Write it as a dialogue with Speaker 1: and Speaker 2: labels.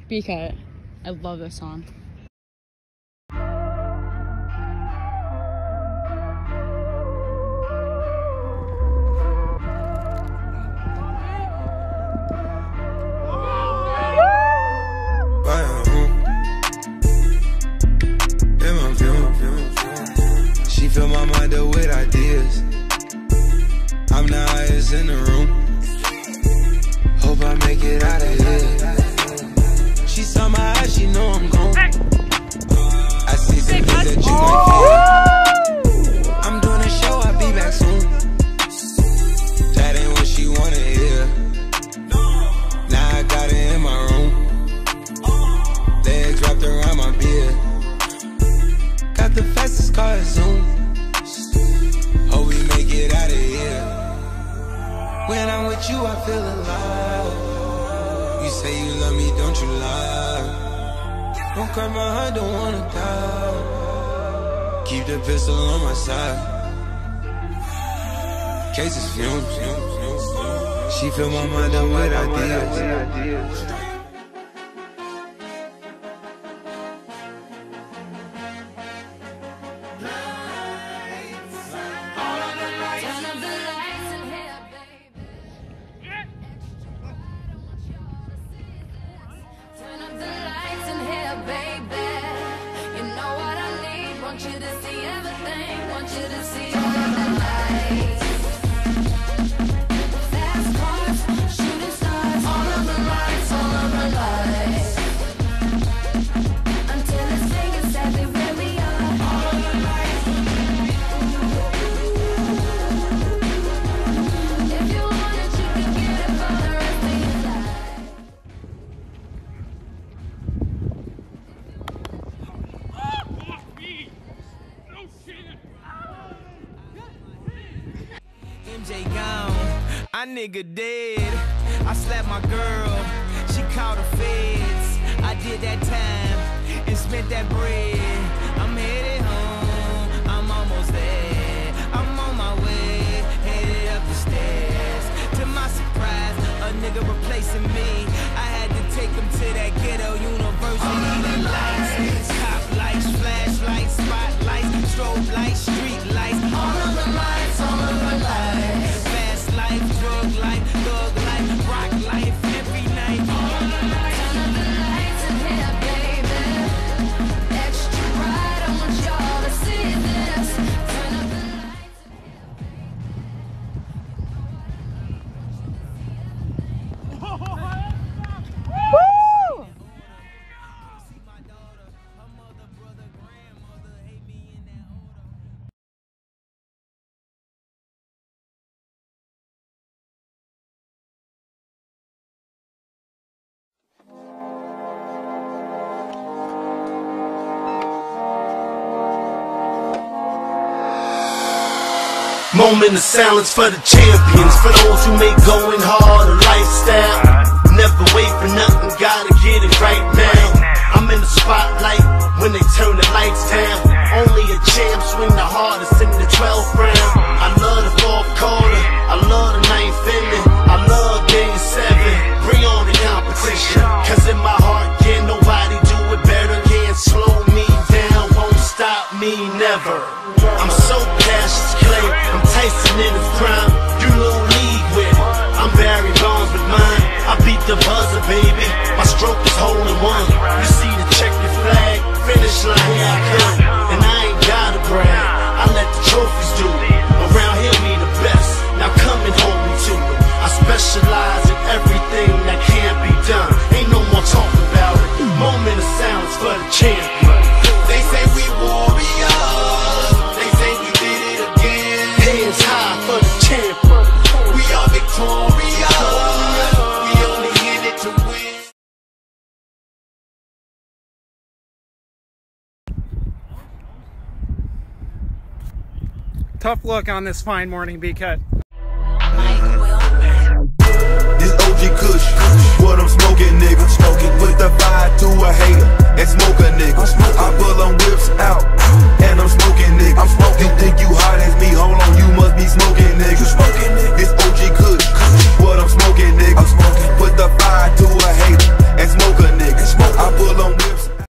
Speaker 1: B-Cut. I love this song.
Speaker 2: She fill my mind up with ideas. I'm the highest in the room. Hope I make it out of here. She saw my eyes, she know I'm gone. I see some things that you might feel. I'm doing a show, I'll be back soon. That ain't what she wanna hear. Now I got it in my room. Legs wrapped around my beard. Got the fastest car, Zoom. Hope we make it out of here. When I'm with you, I feel alive. You say you love me, don't you lie? Don't cry my heart, don't wanna die. Keep the pistol on my side. Cases fumes. She fill my mind up with ideas.
Speaker 3: MJ gone, I nigga dead. I slapped my girl, she called the feds. I did that time and spent that bread. I'm headed home, I'm almost there. I'm on my way, headed up the stairs. To my surprise, a nigga replacing me. I had to take him to that ghetto university. The lights, cop lights, flashlights, spotlights, strobe lights, street lights. All of the lights, all of the lights. Fast life, drug life, thug life, rock life, every night. All of the lights. Turn up the lights in here, baby. Extra bright, I want y'all to see this. Turn up the lights in here, baby.
Speaker 1: Woo!
Speaker 4: Moment of silence for the champions, for those who make going hard a lifestyle. Never wait for nothing, gotta get it right now. I'm in the spotlight when they turn the lights down. Only a champ swing the hardest in the 12th round. I love the fourth quarter, I love the ninth inning, I love game 7. Bring on the competition, cause in my heart can't nobody do it better. Can't slow me down, won't stop me never. I'm so Cassius Clay, I'm Tyson in his prime. You little league with it, I'm Barry Bonds with mine. I beat the buzzer, baby, my stroke is hole in one. You see the checkered flag, finish line, here I come. And I ain't gotta brag, I let the trophies do it. Around here we the best, now come and hold me to it. I specialize in everything that can't be done. Ain't no more talk about it. Moment of silence for the champion. They say we warriors, they say we did it again. Hands high for the champion. We are victorious, we only in it to win.
Speaker 5: Tough look on this fine morning, B-Cut.